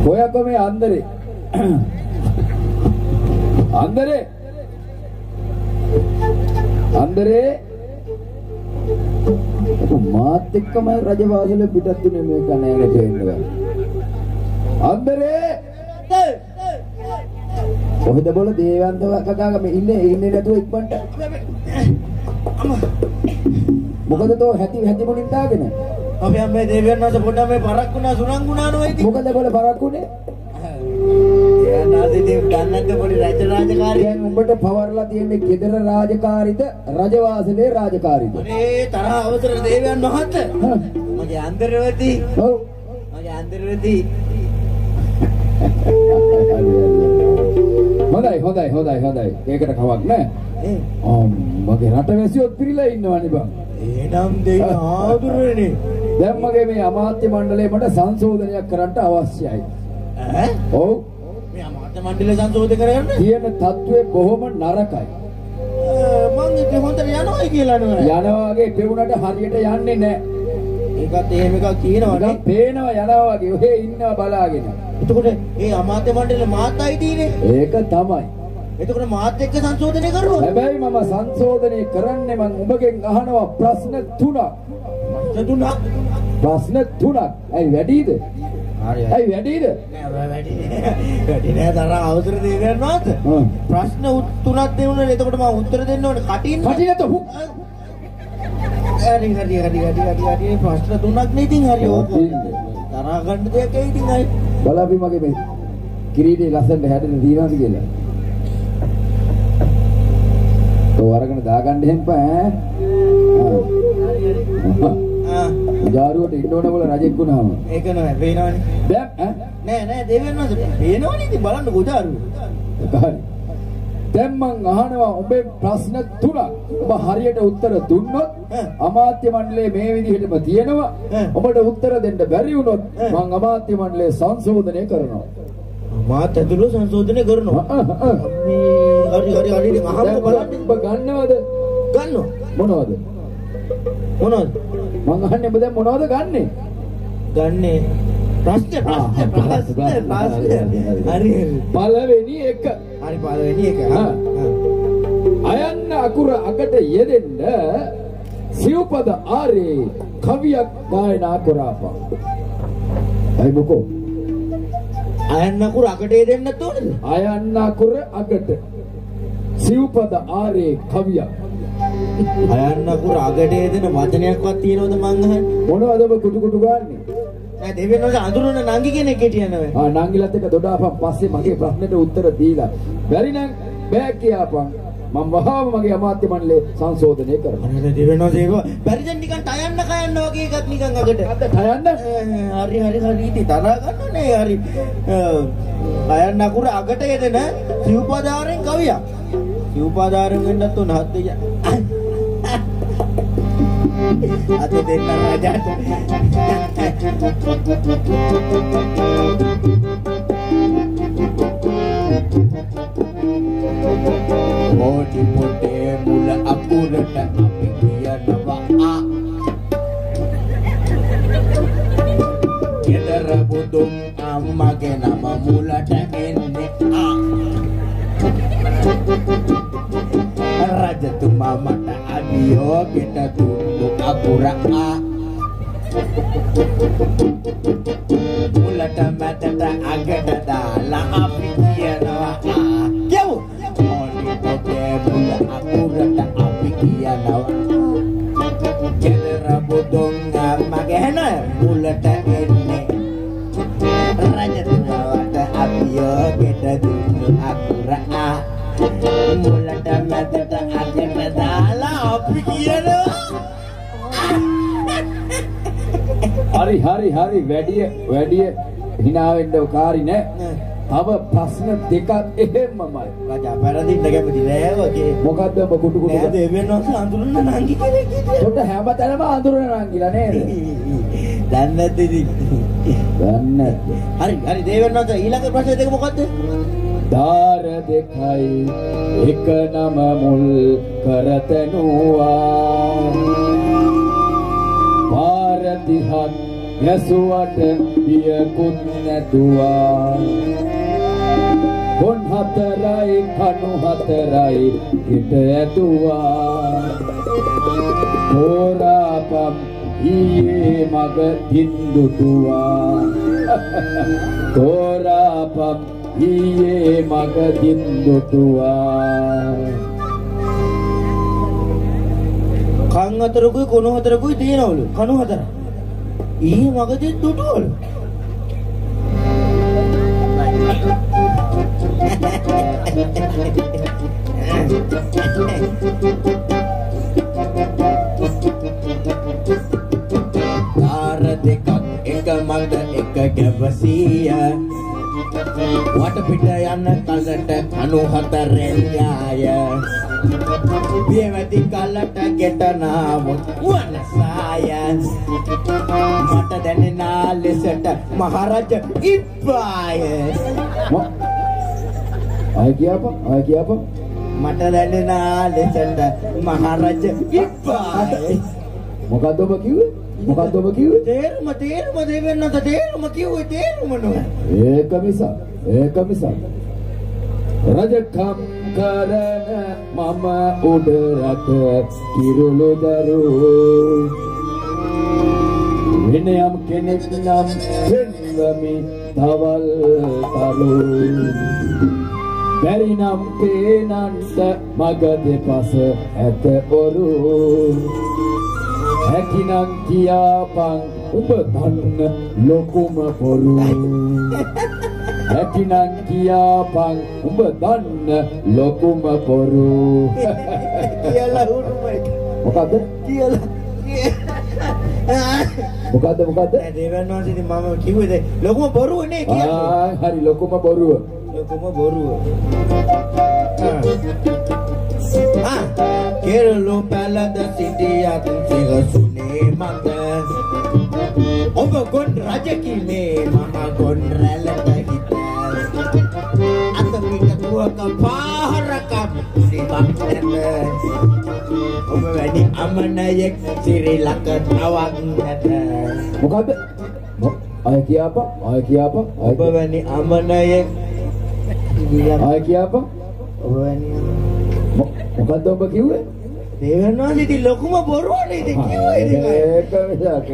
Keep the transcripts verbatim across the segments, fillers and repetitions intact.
හොයකෝ මේ අන්දරේ. අන්දරේ. අන්දරේ. මාත් එක්කම රජවාසල පිටත් දුන්නේ මේ කණේකට එන්නවා. අන්දරේ. කොහෙද බෝල දේවන්ත කකාගේ මේ ඉන්නේ ඉන්නේ නැතුව ඉක්මනට. මොකද තෝ හැටි හැටි මොනින් දාගෙන? අපි අම්මේ දේවයන් වහන්සේ පොඩ්ඩක් මේ පරක් වුණා සුරංගුණා නෝ ඉතින්. මොකද බෝල පරක් උනේ? එයානාදී දෙව ගන්නත් පොඩි රජ රාජකාරී. දැන් උඹට පවර්ලා තියෙන්නේ ගෙදර රාජකාරීද රජවාසලේ රාජකාරීද? අනේ තරහ අවසර දේවයන් වහන්සේ. මගේ අන්දරවදී. ඔව්. මගේ අන්දරවදී. හොඳයි හොඳයි හොඳයි හොඳයි. ඒකට කවක් නැහැ. ආ මගේ රටවැසියොත් පිරීලා ඉන්නවනේ බං. එනම් දෙයි ආදුරනේ. දැන් මගේ මේ අමාත්‍ය මණ්ඩලය මට සංශෝධනයක් කරන්න අවශ්‍යයි. ඈ? ඔව්. මේ අමාත්‍ය මණ්ඩලය සංශෝධනය කරන්න? තියෙන තත්ත්වය බොහොම නරකයි. මං ඒක හොඳට යනවායි කියලා නෝ. යනවා වගේ පෙවුනට හරියට යන්නේ නැහැ. ඒකත් එහෙම එකක් කියනවනේ. නිකන් පේනවා යනවා වගේ ඔහේ ඉන්නවා බලාගෙන. එතකොට මේ අමාත්‍ය මණ්ඩලේ මාත් අයිතිනේ. ඒක තමයි. එතකොට මාත් එක්ක සංශෝධනය කරනවා. හැබැයි මම සංශෝධනය කරන්නේ මං උඹගෙන් අහනවා ප්‍රශ්න තුනක්. ප්‍රශ්න තුනක්. ප්‍රශ්න තුනක්. ඇයි වැඩිද? හරි. ඇයි වැඩිද? නෑ වැඩි නෑ. වැඩි නෑ තරහ අවසර දෙන්න නෝත්. ප්‍රශ්න තුනක් දෙන්නුනේ. එතකොට මම උත්තර දෙන්න ඕනේ කටින්. කටිනත හු. හරි හරි හරි හරි හරි හරි ප්‍රශ්න තුනක් නේ ඉතින් හරි ඕක. තරහ ගන්න දෙයක් ඇයි ඉතින් අය. බලපි මගේ මේ කිරීටේ ලස්සනට හැදෙන දිනවද කියලා. ඔය අරගෙන දාගන්න හෙම්පා ඈ. ආ. ජාරුවට ඉන්න ඕන බල රජෙක් වුණාම. ඒක නෑ පේනවනේ. දැන් ඈ නෑ නෑ දෙවියන් වහන්සේ පේනවනේ ඉතින් බලන්න ගොජාරුව. හරි. දැන් මං අහනවා ඔබේ ප්‍රශ්න තුනක්. ඔබ හරියට උත්තර දුන්නොත් අමාත්‍ය මණ්ඩලයේ මේ විදිහටම තියෙනවා. ඔබට උත්තර දෙන්න බැරි වුණොත් මං අමාත්‍ය මණ්ඩලයේ සංශෝධනය කරනවා. මාත් ඇතුළු සංශෝධනය කරනවා. හරි හරි හරි ඉතින් අහන්න බලන්න. ඔබ ගන්නවද? ගන්නවා. මොනවද? මොනවද? මං අහන්නේ ඔබ දැන් මොනවද ගන්නෙ? ගන්නේ ප්‍රශ්න ප්‍රශ්න ප්‍රශ්න ප්‍රශ්න. හරි පළවෙනි එක. හරි පළවෙනි එක. අයන්න අකුර අකට යෙදෙන්න සිව්පද ආරේ කවියක් ගායනා කරාපා. අයි මොකෝ? අයන්න අකුර අකට යෙදෙන්නත් ඕනද? අයන්න අකුර අකට සිව්පද ආරේ කවියක්. අයන්න අකුර අකට යෙදෙන වචනයක්වත් තියෙනවද මං අහන්නේ? මොනවද ඔබ කුටු කුටු ගන්නේ? නෑ දෙවියන් වහන්සේ අඳුරන නංගි කෙනෙක් හිටියනවේ. ආ නංගිලත් එක දොඩාපන් පස්සේ මගේ ප්‍රශ්නෙට උත්තර දීලා. බැරි නම් බෑ කියාපන්. මම වහාම මගේ අමාත්‍ය මණ්ඩලයේ සංශෝධනය කරනවා. අනේ දෙවියන් වහන්සේ ඒක බැරිද නිකන් ටයන්න කයන්න වගේ එකක් නිකන් අකට. අද ටයන්න? හරි හරි හරි ඉතින් තරහ ගන්නනේ හරි. අයන්න අකුර අකට යෙදෙන සිව්පදාරෙන් කවියක්. සිව්පදාරෙන් වෙන්නත් උන හත් දෙය. අද දෙන්න රාජාට ඕටි පොටේ මුල අකුරට අපි කියනවා ආ. ගෙදර බුදුන් අම්මගේ නම මුලට එන්නේ ආ. රජතුමා මට අභියෝගෙට දුන්නු අකුර ආ. මුලට මැදට අගට දාලා අපි කියනවා ආ. කියමු. ඕනි පොතේ මුල අකුරට අපි කියනවා. ගෙදර බුදුන් අම්මගේ නම මුලට එන්නේ. රජතුමාට අභියෝගෙට දුන්නු අකුර ආ. මුලට මැදට අගට දාලා අපි කියනවා. හරි හරි හරි වැඩි වැඩි hina වෙන්න කාරි නෑ. තව ප්‍රශ්න දෙකක් එහෙමමයි. රජා පෙරදින්න කැමති නෑ වගේ. මොකද්ද ඔබ කුටු කුටු නෑ දෙවියන් වහන්සේ අඳුරන නංගි කෙනෙක් හිටියා. පොඩ හැමතැනම අඳුරන නංගිලා නේද? දන්නේ නැද්ද ඉතින්? දන්නේ නැද්ද? හරි හරි දෙවියන් වහන්සේ ඊළඟ ප්‍රශ්න දෙක මොකද්ද? දාර දෙකයි එක නම මුල් කරතනුවා. පාර දිහත් යසුවට පියකුත් නැතුවා කොන් හතරයි කණු හතරයි හිට ඇතුවා තෝරාපම් ඊයේ මග දින්දුතුවා තෝරාපම් ඊයේ මග දින්දුතුවා කන් හතරකුයි කොණු හතරකුයි තියෙනවලු කණු හතර ඊයේ මග දින්දුතුවලු දාර දෙකක් එක මත එක ගැවසිය වටපිට යන කලට කණු හතරෙන් යාය පියවැදි කලට ගෙටනාවොත් වනසාය මට දැනෙනා ලෙසට මහරජ ඉබ්බාය ආය කියපන් ආය කියපන් මට දැනෙනා ලෙසට මහරජ ඉබ්බාය මොකද්ද ඔබ කිව්වේ මොකද්ද ඔබ කිව්වේ තේරුම තේරුම දෙවෙන්නත තේරුම කිව්වේ තේරුම නෝ ඒක මිස ඒක මිස රජකම් කරන මම උඩ රට කිරුළු දරු වෙනයම් කෙනෙක් නම් වෙන්වමි තවල් තරු බැරි නම් පේනන්ට මග දෙපස ඇත ඔරු හැකිනම් කියාපන් ඔබ දන්න ලොකුම පොරු හැකිනම් කියාපන් ඔබ දන්න ලොකුම පොරු කියලා උරුමයි මොකද්ද කියලා මොකද්ද මොකද්ද දෙවන් වහන්සේ ඉතින් මම කිව්වේ ලොකුම බොරුව නේ කියන්නේ ආ හරි ලොකුම බොරුව ලොකුම බොරුව ආ කෙරළු පැලද සිටියත් සිරසුනේ මත ඔබ ගොන් රජකි මේ මහ ගොන් රැළට හිත අත පිටුවක පාහරකම් දිවක් නැත ඔබ වැඩි අමනයෙක් සිරිලක තවක් නැත මොකද්ද ආය කියපන් ආය කියපන් ඔබ වැනි අමනයෙක් ආය කියපන් ඔබ වැනි මොකද්ද ඔබ කිව්වේ දෙවන් වහන්සේ ඉතින් ලොකුම බොරුවනේ ඉතින් කිව්වේ ඉතින් ඒක මිසක්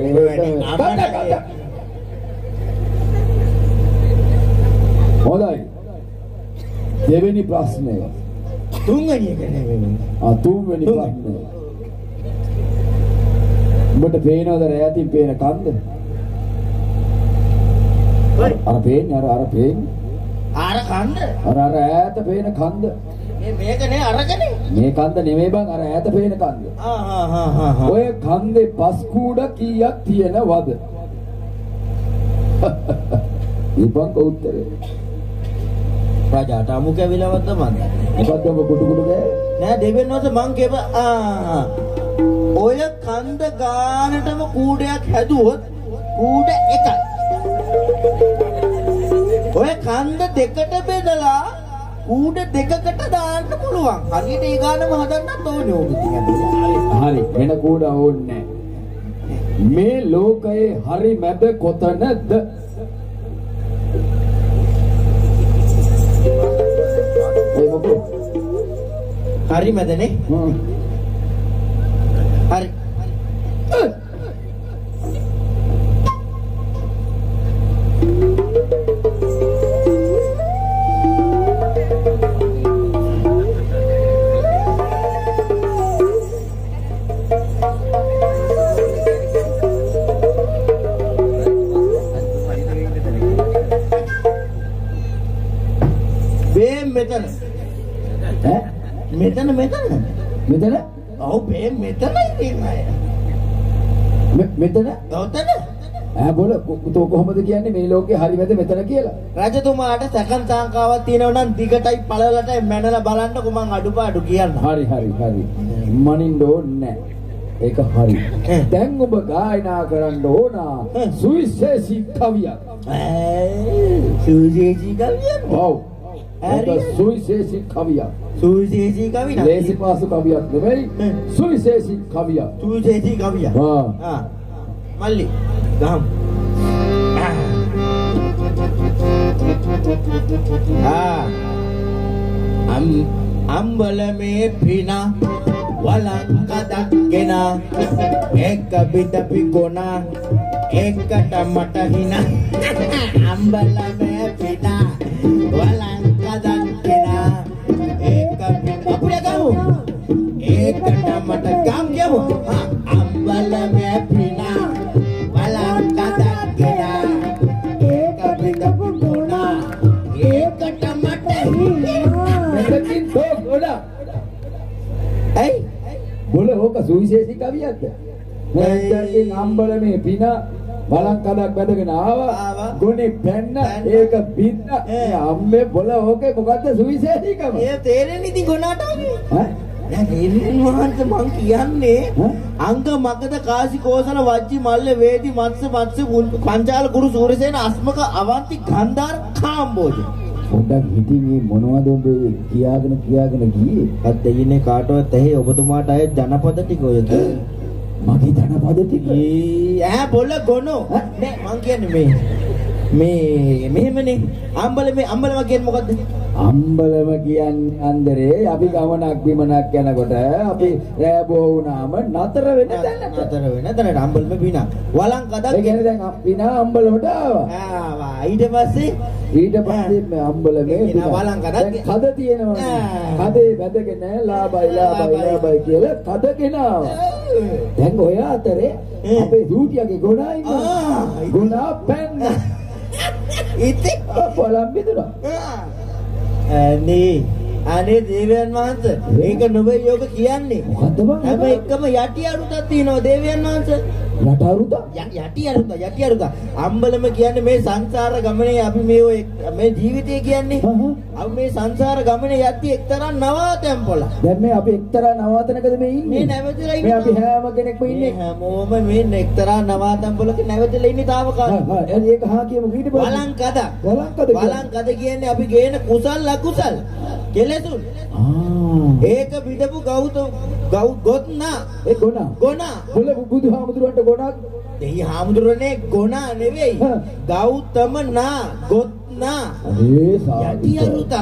හොඳයි දෙවෙනි ප්‍රශ්නය තුන්වෙනි එක නෙවෙයි ආ තුන්වෙනි ප්‍රශ්නය ඔබට පේනවද රැයටින් පේන කන්ද අර පේන්නේ අර අර පේන්නේ අර කන්ද අර අර ඈත පේන කන්ද මේ මේක නේ අරකනේ මේ කන්ද නෙමෙයි බං අර ඈත පේන කන්ද ආ හා හා හා ඔය කන්දේ පස් කූඩ කීයක් තියෙනවද ඉබං උත්තරේ රජාට අමු කැවිලවද්ද මන්ද මොකද්ද ඔබ කුඩු කුඩු ගෑ නෑ දෙවෙනි වත මං කියප ආ ඔය කන්ද ගානටම කූඩයක් හැදුවොත් කූඩ එකයි ඔය කන්ද දෙකට බෙදලා කූඩ දෙකකට දාන්න පුළුවන්. හරියට ඒ ගානම හදන්නත් ඕනේ ඕක ඉතින්. හරි වෙන කූඩ ඕනේ මේ ලෝකයේ හරි මැද කොතනද? ඒ මොකෝ? හරි මැදනේ. හරි. මෙතන ඈ මෙතන මෙතන මෙතන ඔව් මේ මෙතනයි තියෙන්නේ මෙතන ඔතන ඈ බෝල තෝ කොහොමද කියන්නේ මේ ලෝකේ හරි වැද මෙතන කියලා රජතුමාට සැකන් සංකාවක් තියෙනවා නම් දිගටයි පළලටයි මැනලා බලන්නකො මං අඩුපාඩු කියන්න හරි හරි හරි මනින්න ඕනේ ඒක හරි දැන් ඔබ ගායනා කරන්න ඕන සුවිශේෂී කවියක් සුවිශේෂී කවියක් ඔව් ඒක සුවිශේෂී කවියක් සුවිශේෂී කවියක් ලේසි පාසු කවියක් නෙවෙයි සුවිශේෂී කවියක් සුවිශේෂී කවියක් ආ ආ මල්ලි ගහමු අම්බල මේ පින වලංකදක්ගෙන එක බිදපි ගොන එකට මට හින අම්බල මේ පින වලංකදක්ගෙන එක අපුඩ ගමු ඒකට මට ගම් යමු අම්බල මේ පින වලංකදක්ගෙන එක බිදපි ගොන ඒකට මට මෙතකින් තෝ ගොඩා ඇයි බොල ඕක සුවිශේෂී කවියක්ද? නැත්නම් අම්බල මේ පින බලන් කඩක් බැදගෙන ආවා ගොනේ පැන්න ඒක බින්න මේ අම්මේ බොල ඕකේ මොකද්ද සුවිශේෂීකම? ඒ තේරෙන්නේ ඉතින් ගොනාට වගේ. ඈ දැන් තේරෙන්නේ මොකක්ද මං කියන්නේ? අංග මගද කාසි කෝසල වජ්ජි මල්ල වේදි මත්ස මත්ස පංචාල ගුරු සූරසේන අස්මක අවන්ති ගන්ධාර කාම්බෝජ. පොඩ්ඩක් හිතින් මේ මොනවද ඔබ කියාගෙන කියාගෙන ගියේ? අත් දෙයිනේ කාටවත් ඇහි ඔබතුමාට අය ජනපද ටික ඔයද? මගේ ජනපද ටික. ඈ බොල ගොනෝ. නෑ මං කියන්නේ මේ මේ මෙහෙමනේ අම්බල මේ අම්බලම කියන්නේ මොකද්ද? අම්බලම කියන්නේ අන්දරේ අපි ගමනක් බිමනක් යනකොට අපි රෑබෝ වුණාම නතර වෙන තැනට. නතර වෙන තැනට අම්බලම පින. වලං කඩක් ඒ කියන්නේ දැන් පින අම්බලමට ආවා. ආවා. ඊට පස්සේ ඊට පස්සේ මේ අම්බලමේ පින වලං කඩක් කද තියෙනවා. කදේ වැදගෙන ලාබයි ලාබයි ලාබයි කියලා කදගෙන ආවා. දැන් ඔය අතරේ අපේ දූතියගේ ගොනා ඉන්නවා. ගොනා පැන්න. ඉතින් පොළම් බිදුනා. අනේ අනේ දේවයන් වහන්සේ ඒක නෙවෙයි යෝග කියන්නේ. මොකද්ද බං? හැබැයි එකම යටි අරුතක් තියෙනවා දේවයන් වහන්සේ. යට අරුත? යටි අරුත යටි අරුත. අම්බලම කියන්නේ මේ සංසාර ගමනේ අපි මේ ඔය මේ ජීවිතය කියන්නේ. අපි මේ සංසාර ගමනේ යද්දි එක්තරා නවාතැන් පොළ. දැන් මේ අපි එක්තරා නවාතැනකද මේ ඉන්නේ? මේ නැවතිලා මේ ඉන්නේ. අපි හැම කෙනෙක්ම ඉන්නේ. හැමෝම මේ එක්තරා නවාතැන් පොළක නැවතිලා ඉන්නේ තාවකාලික. හා හා ඒක හා කියමු ඊට පස්සේ. වලංකද. වලංකද. වලංකද කියන්නේ අපි ගේන කුසල් අකුසල්. කෙලෙසුන්. ආ ඒක විදපු ගෞත ගෞ ගොත්නා ඒ ගොනා ගොනා බොල බුදුහාමුදුරන්ට ගොනක් දෙහි හාමුදුරනේ ගොනා නෙවෙයි ගෞතම නා ගොත්නා අනේ සාදු යටි අරුතක්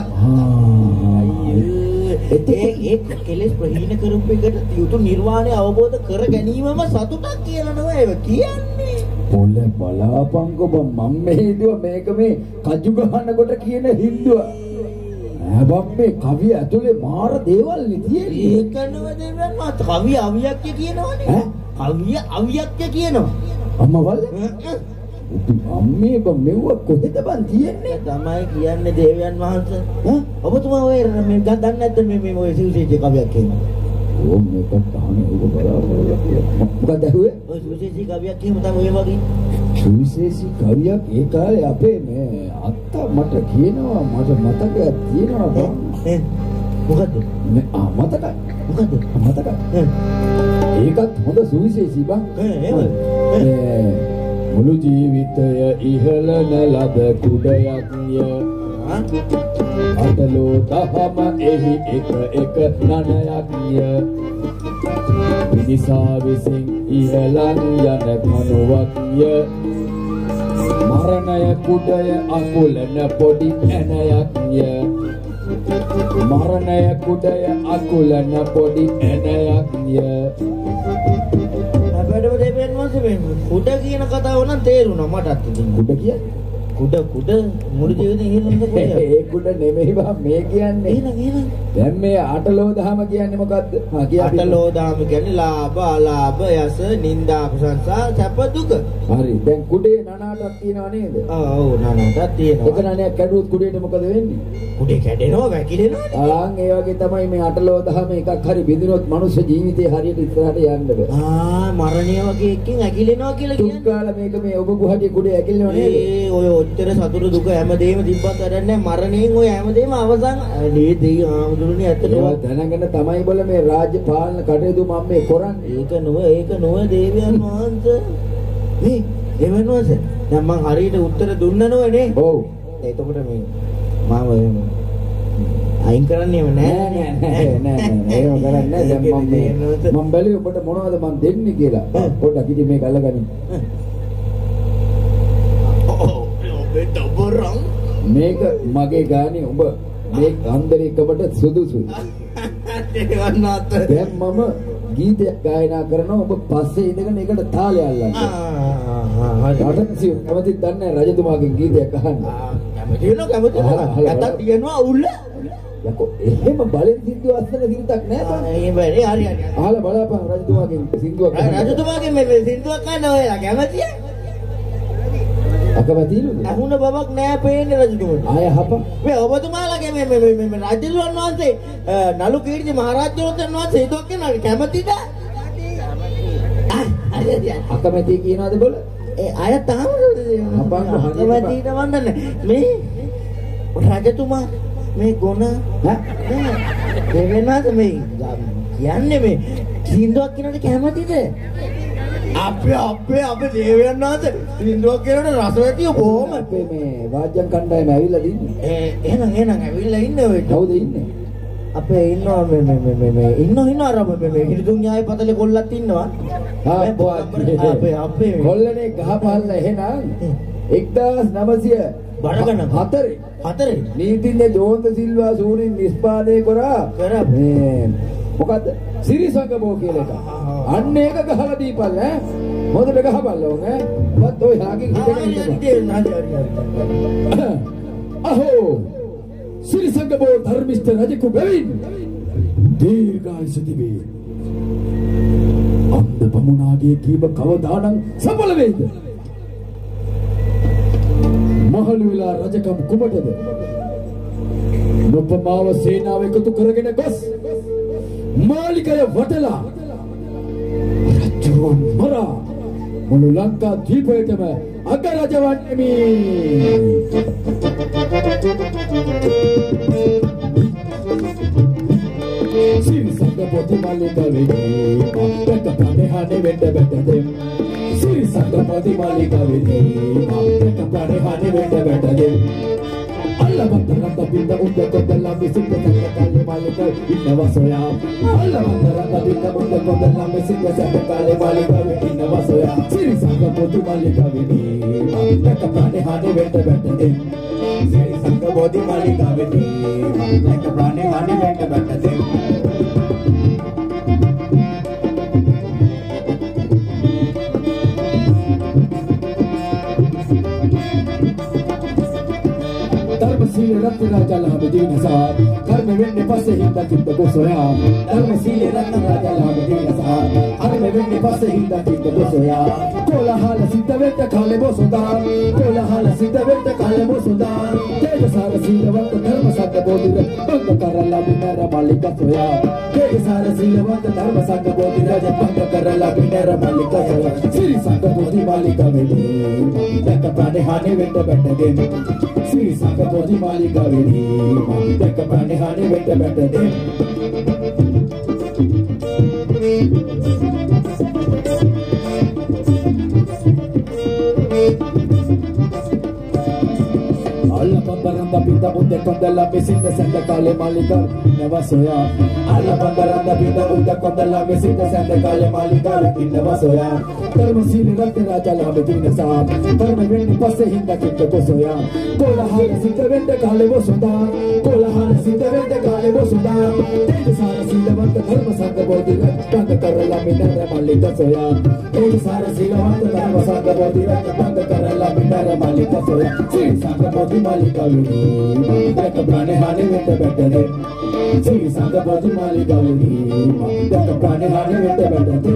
ඒ ඒ කෙලෙස් ප්‍රහීන කරපු එකට යුතු නිර්වාණය අවබෝධ කර ගැනීමම සතුටක් කියලා නෝ ඒක කියන්නේ බොල බලාපංකො මම මේ හිතුවා මේක මේ කජු ගහනකොට කියන හින්දුව හැබැයි කවිය ඇතුලේ මාර දේවල් නෙතියේ ඒක නෝ දෙවියන් මාත් කවිය අවියක්ය කියනවනේ ඈ කවිය අවියක්ය කියනවා අම්මවල් අම්මේ බ මෙව්ව කොහෙද බන් තියෙන්නේ තමයි කියන්නේ දේවයන් වහන්සේ ඈ ඔබතුමා ඔය මේ ගඳන් නැද්ද මේ මේ ඔය සුවිශේෂී කවියක් කියනවා ඕම් මේක තහනේ ඔබ බලාපොරොත්තු මොකද ඇහුවේ ඔය සුවිශේෂී කවියක් කියමු තමයි ඔය වගේ සුවිශේෂී කවියක් ඒ කාලේ අපේ මේ අත්තා මට කියනවා මට මතකයක් තියෙනවා බං මොකද්ද මේ ආ මතකයි මොකද්ද මතකයි ඒකත් හොඳ සුවිශේෂී බං එහෙම මුළු ජීවිතය ඉහළන ලද කුඩයක්ය අතලෝ දහම එහි එක එක නනයක්ය මිනිසා විසින් ඉහළන් යන කනුවක්ය මරණය කුඩය අකුලන පොඩි ඇනයක්ය මරණය කුඩය අකුලන පොඩි ඇනයක්ය අපිටම දෙවියන් වහන්සේ මේ කුඩ කියන කතාව නම් තේරුණා මටත් ඉතින් කුඩ කියන්නේ කුඩ කුඩ මුළු ජීවිතේ ඉහෙලන්න කුඩ ඒ කුඩ නෙමෙයි බා මේ කියන්නේ එහෙනම් එහෙනම් දැන් මේ අටලෝ දහම කියන්නේ මොකද්ද හා කිය අපි අටලෝ දහම කියන්නේ ලාභ අලාභ යස නිന്ദා ප්‍රශංසා සැප දුක හරි දැන් කුඩේ නනාටක් තියෙනව නේද ඔව් ඔව් නනාටක් තියෙනවා එක නනයක් කැඩුවොත් කුඩේට මොකද වෙන්නේ කුඩේ කැඩෙනවා වැකිලෙනවා ආන් ඒ වගේ තමයි මේ අටලෝ දහම එකක් හරි බිඳිනොත් මනුෂ්‍ය ජීවිතේ හරියට ඉස්සරහට යන්න බෑ ආ මරණය වගේ එකකින් ඇකිලෙනවා කියලා කියන්නේ තුන්කාල මේක මේ ඔබ ගුහටි කුඩේ ඇකිලෙනව නේද ඒ ඔය ඔච්චර සතුරු දුක හැමදේම තිබ්බත් වැඩක් නැහැ මරණයෙන් ඔය හැමදේම අවසන් නේ දෙයි ආමුදුරුනේ ඇත්තටම ඒවා දැනගෙන තමයි බල මේ රාජ්‍ය පාලන කටයුතු මම මේ කරන්නේ ඒක නොව ඒක නොව දේවයන් වහන්සේ මේ දෙවියන් වහන්සේ දැන් මං හරියට උත්තර දුන්න නෝනේ ඔව් එතකොට මේ මම අයින් කරන්නේම නෑ නෑ නෑ නෑ නෑ ඒව කරන්නේ නෑ දැන් මම මේ මම බැලුවේ ඔබට මොනවද මම දෙන්නේ කියලා පොඩ්ඩක් ඉතින් මේක අල්ලගනින් මේක මගේ ගානේ ඔබ මේ ගන්ධරේකමට සුදුසුයි. දෙවන්නාත. දැන් මම ගීතයක් ගායනා කරනවා ඔබ පස්සේ ඉඳගෙන ඒකට තාලය අල්ලන්න. ආ ආ රටසිය කැමතිද දන්නේ රජතුමාගෙන් ගීතයක් අහන්න. කැමති වෙනවා කැමති වෙනවා. නැත්තම් තියනවා උල්ල. යකෝ එහෙම බලෙන් සින්දුව අස්සන සින්දුවක් නෑ බං. එහෙම හරි හරි හරි. අහලා බලපන් රජතුමාගෙන් සින්දුවක්. රජතුමාගෙන් මේ සින්දුවක් ගන්න ඔයලා කැමතියි? අකමැතිලුද? අහුන බවක් නෑ පේන්නේ රජතුමාට. ආය හප. මේ ඔබතුමාලාගේ මේ මේ මේ රජතුමන් වහන්සේ නලු කීර්ති මහරජතුමන් වහන්සේ හිතුවක් කියනවා කැමතිද? අකමැති කියනවාද බල? ඒ අය තාම අකමැතිද වන්දන්නේ. මේ රජතුමා මේ ගුණ ඈ වෙනවාද මේ කියන්නේ මේ සින්දුවක් කියනට කැමතිද? අපේ අපේ අපේ දේවයන් වහන්සේ සින්දුවක් කියනට රසවැතිය බොහොම අපේ මේ වාද්‍යම් කණ්ඩායම ඇවිල්ලා දින්නේ. ඒ එහෙනම් එහෙනම් ඇවිල්ලා ඉන්නේ ඔය. කවුද ඉන්නේ? අපේ ඉන්නවා මේ මේ මේ මේ ඉන්නෝ ඉන්නවා අර මේ හිරිදුන් ඥාය පතලේ කොල්ලත් ඉන්නවා. ආ අපේ අපේ කොල්ලනේ ගහපල්ලා එහෙනම් එක්දාස් නවසිය බරගන හතරේ හතරේ නීතිඥ ජෝන්ද සිල්වා සූරින් නිෂ්පාදනය කරා කරා මේ මොකද්ද සිරිසංගමෝ කියලා එක. අන්න ඒක ගහලා දීපල් ඈ. මොකද ගහපල්ලා ඕන ඈ. වත් ඔය හාගෙන් හිටගෙන ඉන්නවා. අහෝ සිරිසංගමෝ ධර්මිෂ්ඨ රජකු බැවින් දීර්ඝායුෂ තිබේ. අන්ද බමුණාගේ කීම කවදානම් සඵල වෙයිද? මහලු වෙලා රජකම් කුමටද? නොපමාව සේනාව එකතු කරගෙන ගොස් මාලිකය වටලා රජුන් මරා මුළු ලංකා දීපයටම අගරජ වන්නේමි. සිරිසංග පොති මාලික වෙදී අපට පණහනේ වෙන්න බැටදෙම්. සිරිසංග පොති මාලික වෙදී අපට පණහනේ වෙන්න බැටදෙම්. අල්ලවන්තරන්ද බින්ද උද්ද කොදලා මිසිත සැකකාලේ මාලික ඉන්නවා සොයා. අල්ලවන්තරන්ද බින්ද උද්ද කොදලා මිසිත සැකකාලේ මාලික ඉන්නවා සොයා. සිරිසංග පොති මාලික වෙදී අපට පණහනේ වෙන්න බැටදෙම්. සිරිසංග පොති මාලික වෙදී අපට පණහනේ වෙන්න බැටදෙම්. धर्मशील रत्न राजा लाभ दीन सार घर में वेन्ने पासे हिंदा चित्त को सोया. धर्मशील रत्न राजा लाभ दीन सार घर में वेन्ने पासे हिंदा चित्त को सोया. कोलाहल सिद्ध वेट खाले बो सुदार. कोलाहल सिद्ध वेट खाले बो सुदार. तेज सार सीलवंत धर्म संग बोधिर बंद करला बिनर मालिक सोया. तेज सार सीलवंत धर्म संग बोधिर बंद करला बिनर मालिक सोया. श्री संग बोधि मालिक वेदी तक प्राणे हानि वेट बैठ दे. श्री संग बोधि मालिक वेदी तक प्राणे हानि वेट बैठ दे. Alabambaranda pinta unde condella mesita senda kale malika ineva soya. Alabambaranda pinta unde condella mesita senda kale malika ineva soya. Dharmशील रत्न राजा लाभ दीन सार धर्म वेन्नी पासे हिंदा चित्त को सोया. कोलाहल सिद्ध वेंद काले वो सुदार. कोलाहल सिद्ध वेंद काले वो सुदार. तेज सार सीलवंत धर्म संग बोधि बंद करला बिनर मालिक सोया. तेज सार सीलवंत धर्म संग बोधि बंद करला बिनर मालिक सोया. श्री संग बोधि मालिक वेदी तक प्राणे हानि वेट बैठ दे. श्री संग बोधि मालिक वेदी तक प्राणे हानि वेट बैठ दे.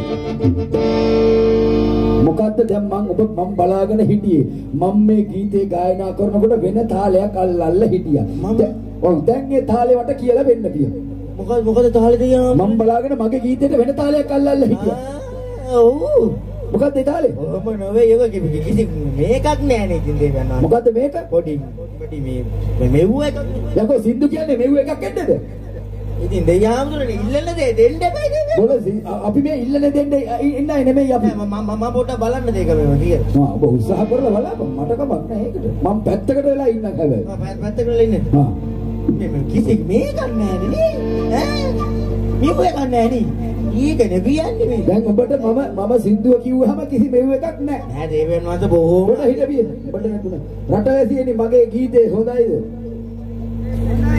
මොකද්ද දැන් මම ඔබ මම බලාගෙන හිටියේ මම මේ ගීතේ ගායනා කරනකොට වෙන තාලයක් අල්ලල්ලා හිටියා. ඔව් දැන් ඒ තාලේ වට කියලා වෙන්න කියලා. මොකද මොකද තාලේ තියනවා මම බලාගෙන මගේ ගීතේට වෙන තාලයක් අල්ලල්ලා හිටියා. ඔව් මොකද්ද ඒ තාලේ? ඔබ නොවේ ඒක කිසි මේකක් නෑනේ ඉතින් දෙන්න. මොකද්ද මේක? පොඩි පොඩි මේ මෙව්ව එකක්. යකෝ සින්දු කියන්නේ මෙව්ව එකක් එන්නද? ඉතින් දෙයාමතුනේ ඉල්ලන්න දෙ දෙන්න එපා නේද? බොල අපි මේ ඉල්ලන්නේ දෙන්න ඉන්නයි නෙමෙයි අපි. මම මම පොඩ්ඩක් බලන්න දෙක මේව කියලා. ආ ඔබ උත්සාහ කරලා බලන්න මට කමක් නෑ ඒකට. මම පැත්තකට වෙලා ඉන්නම් හැබැයි. ආ පැත්තකට වෙලා ඉන්නේ. ආ. මේ කිසි මේකක් නෑනේ නේ. ඈ? මේක එකක් නෑනේ. ඊකනේ කියන්නේ මේ. දැන් ඔබට මම මම සින්දුව කිව්වහම කිසි මෙව් එකක් නෑ. නෑ දේවයන් වහන්සේ බොහෝම ඔබට හිටපිය. ඔබට නැතුණ. රටේ තියෙන මගේ ගීතේ හොඳයිද?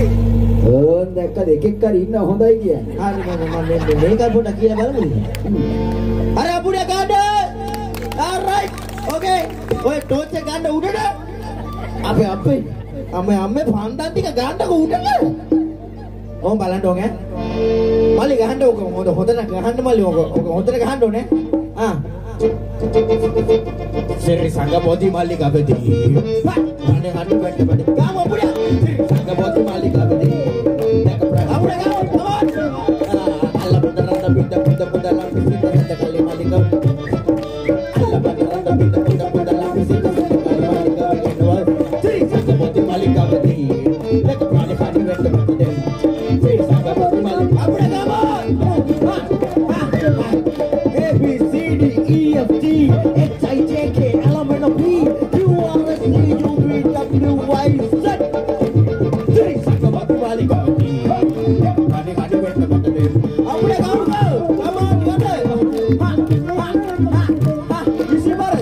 ඕන් දැක්කද එකෙක් හරි ඉන්න හොඳයි කියන්නේ. හරි මම මම මේක පොඩ්ඩක් කියලා බලමු. හරි අපුඩිය ගන්න. alright. okay. ඔය ටෝච් එක ගන්න උඩට. අපේ අපේ අම්මේ අම්මේ පන්දන් ටික ගන්නකො උඩට. ඕම් බලන්න ඕනේ. මල්ලි ගහන්න ඕක හොඳ හොඳට ගහන්න මල්ලි ඕක ඕක හොඳට ගහන්න ඕනේ. ආ. සෙරි සංගපෝති මල්ලි ගබදී. අනේ හඩ පැට්ට පැට්ට. ගාම අපුඩිය. සංගපෝති මල්ලි ගබදී. දැක ප්‍රා. අපුඩිය ගාම. අල්ල බඳරන්න පිට පිට පොඩලා පිට පිට කලි මල්ලි ගබ. අල්ල බඳරන්න පිට පිට පොඩලා පිට පිට කලි මල්ලි ගබ. සෙරි සංගපෝති මල්ලි ගබදී. දැක ප්‍රා හඩ පැට්ට පැට්ට. A B C D E F G H I J K L M N O P Q R S T U V W Y Z. Three sakabati wali gati. Kadi kadi wet mata de. Apne kaam kar. Come on, get it. Ha ha ha ha. Isi mare.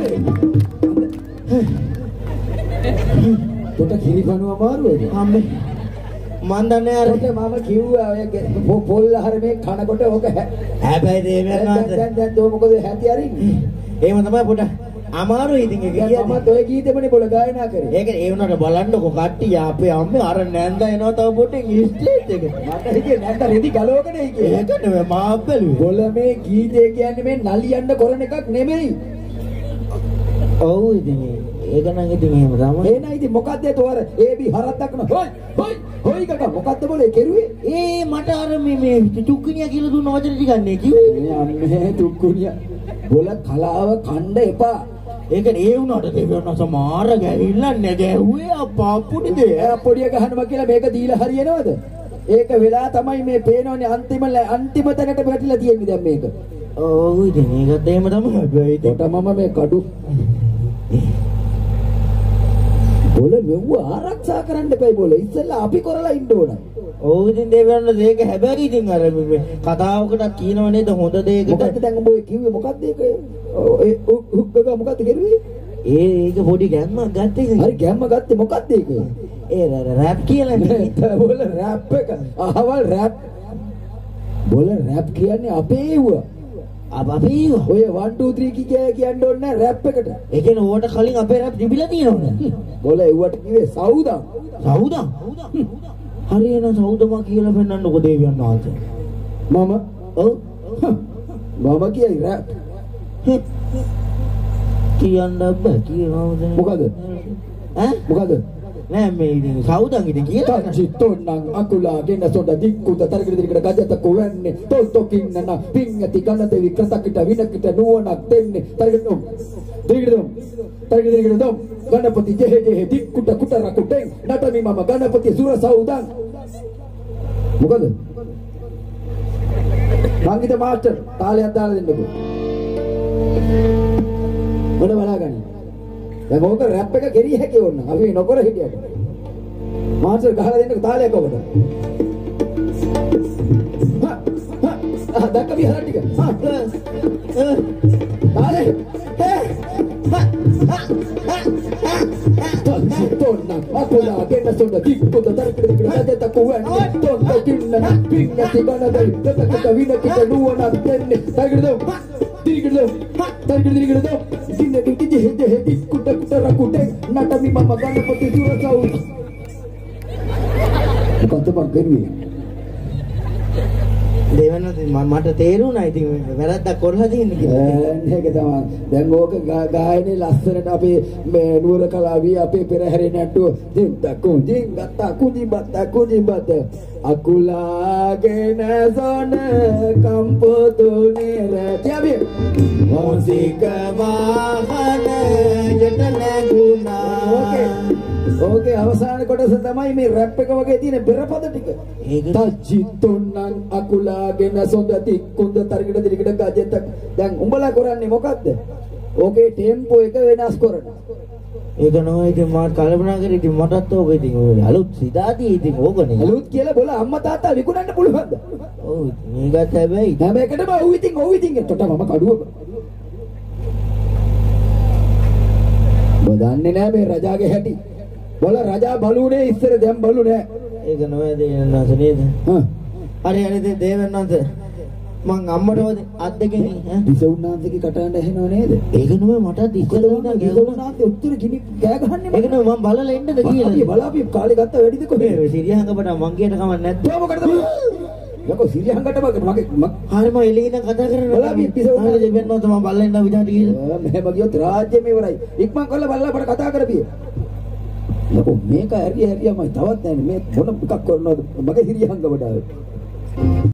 තොට කිරිපණුව අමාරුවද? අම්මේ මන් දන්නේ අර මම කිව්වා ඔය පොල් ආහාර මේ කනකොට ඕක හැබැයි දෙවියන් වහන්සේ දැන් දැන් දෝ මොකද හැටි අරින්නේ? එහෙම තමයි පොඩ අමාරුයි ඉතින් ඒක කියන්නේ. මම ඔය ගීතෙමනේ බොල ගායනා කරේ. ඒක ඒ වුණාට බලන්නකො කට්ටිය අපේ අම්මේ අර නැන්ද එනවා තව පොඩ්ඩක් ස්ටේජ් එක. මට හිතේ නැන්ද රෙදි ගලවගෙන ඉන්නේ. ඒක නෙවෙයි මා බැලුවේ. බොල මේ ගීතේ කියන්නේ මේ නලියන්න කරන එකක් නෙමෙයි. ඔව් ඉතින් ඒක නම් ඉතින් එහෙම තමයි. එහෙනම් ඉතින් මොකද්ද ඒ තෝර ඒ බි හරක් දක්න හොයි හොයි හොයි කක මොකද්ද බොලේ කෙරුවේ? ඒ මට අර මේ මේ චුක්කුනියා කියලා දුන්න වචන ටිකක් නේ කිව්වේ. අම්මේ තුක්කුනියා බොල කලාව කණ්ඩ එපා. ඒක ඒ වුණාට දෙවියන් සමාර ගැවිල්ලා නැගැහුවේ අප්පාප්පුඩි දේ. අප්පොඩිය ගහනවා කියලා මේක දීලා හරියනවද? ඒක වෙලා තමයි මේ පේනෝනේ අන්තිම අන්තිම තැනට වැටිලා තියෙන්නේ දැන් මේක. ඔව් ඉතින් ඒකත් එහෙම තමයි. හැබැයි කොට මම මේ කඩු බොල මෙව ආරක්ෂා කරන්න එපයි බොල. ඉස්සෙල්ලා අපි කරලා ඉන්න ඕන. ඔව් ඉතින් දෙවියන් මේක හැබැයි ඉතින් අර මේ කතාවකට කියනව නේද හොඳ දෙයකට. මොකද්ද දැන් ඔබ කිව්වේ මොකද්ද ඒක? ඒ හුක්කක මොකද්ද කරුවේ? ඒ ඒක පොඩි ගැම්මක් ගත්තේ. හරි ගැම්ම ගත්තේ මොකද්ද ඒක? ඒ රැප් කියලා නේ. බොල රැප් එක. අහවල් රැප්. බොල රැප් කියන්නේ අපේ ඒව. අප අපේ ඔය one two three කිය කියන්න ඕනේ නැහැ රැප් එකට. ඒ කියන්නේ ඕකට කලින් අපේ රැප් තිබිලා තියෙනවනේ. බොල එව්වට කිව්වේ සවුදම්. සවුදම්. හරියන සවුදම කියලා පෙන්නන්නකො දෙවියන් වහන්සේ. මම ඔව් මම කියයි රැප්. කියන්න බෑ කියනවද? මොකද? ඈ මොකද? නෑ මේ ඉතින් සවුදම් ඉතින් කියලා චිත්තොන්නම් අකුලාගෙන සොඩ දික්කුත තරකට දිකට ගජත කොවන්නේ තොල් තොකින්නන පිංගති ගණදෙවි ක්‍රතකිට විනකිට නුවණක් දෙන්නේ තරකට දිගටම තරකට දිගටම ගණපති ජෙහෙ ජෙහෙ දික්කුට කුට රකුටෙන් නටමි මම ගණපති සුර සවුදම්. මොකද? සංගීත මාස්ටර් තාලයක් දාලා දෙන්නකෝ. මොන බලාගන්නේ? දැන් මොකද රැප් එක ගෙරිය හැකි වුණා. අපි නොකර හිටියට. මාස්ටර් ගහලා දෙන්නකෝ තාලයක් ඔබට. හා හා දැක්ක විහාර ටික. හා තාලේ. හේ හා හා තොන්න අකුලා ගෙන සොඳ කික්කුද තරකට දිකට දැත කුවන්නේ තොන්න කින්න පිංගති ගණදයි දෙතකට විනකිට නුවණක් දෙන්නේ තරකටද දිගටද තරකට දිගටද දින්නේ කිජි හෙද හෙදි කුට කුට රකුටේ නටමි මම ගණපති සුරසව්. මොකද්ද මං කරුවේ? දෙවන මට තේරුණා ඉතින් වැරද්දක් කරලා තියෙන කියලා. ඒක තමයි. දැන් ඕක ගායනේ ලස්සනට අපේ මේ නුවර කලාවේ අපේ පෙරහැරේ නැට්ටුව දින්ත කුඳින් ගත්ත කුඳි බත්ත කුඳි බත්ත අකුලාගෙන සොන කම්පතුනේ රැතිවි මොසික වාහන යට නැගුණා. ඕකේ ඕකේ අවසාන කොටස තමයි මේ රැප් එක වගේ තියෙන පෙරපද ටික. තච්චිතොන්නම් අකුලාගෙන සොඳ තික්කුඳ තරකට දිගට ගජෙත. දැන් උඹලා කරන්නේ මොකද්ද? ඕකේ ටෙම්පෝ එක වෙනස් කරන. ඒක නෝ ඉතින් මම කල්පනා කරේ ඉතින් මටත් ඕක ඉතින් ඔය අලුත් සිතාදී ඉතින් ඕකනේ. අලුත් කියලා බොල අම්මා තාත්තා විකුණන්න පුළුවන්ද? ඔව් මේකත් හැබැයි හැම එකටම ඔව් ඉතින් ඔව් ඉතින් එතකොට මම කඩුව. බදන්නේ නෑ මේ රජාගේ හැටි. බොල රජා බලුනේ ඉස්සර දැන් බලු නෑ. ඒක නෑ දෙවන්නන්ත නේද? හා හරි හරි දෙවන්නන්ත මං අම්මට අද්දකින් ඈ දිසුණාන්තගේ කටහඬ ඇහෙනව නේද? ඒක නෙමෙයි මට ඉස්සෙල්ලා ඉඳන් දිසුණාන්ත උත්තර ගිනි කෑ ගහන්නේ ඒක නෙමෙයි මං බලලා එන්නද කියලා. අපි බලාපි කාලේ ගත්ත වැඩිද කොහේ? මේ සිරියහංගපට මං ගියට කමක් නැද්ද? ඒ මොකටද? යකෝ සිරියහංගට මගේ මගේ හරි මම එළියෙන් ඉඳන් කතා කරන්නේ. බලාපි පිසවුනා දෙවන්නන්ත මං බලලා ඉන්න විදිහට ගිහලා. මෙහෙම ගියොත් රාජ්‍යෙම ඉවරයි. ඉක්මන් කරලා බලලා අපට කතා කරපිය. යකෝ මේක හැරිය හැරියමයි තවත් නැහැ මේ මොන එකක් කරනවද මගේ සිරියහංග වඩාවේ.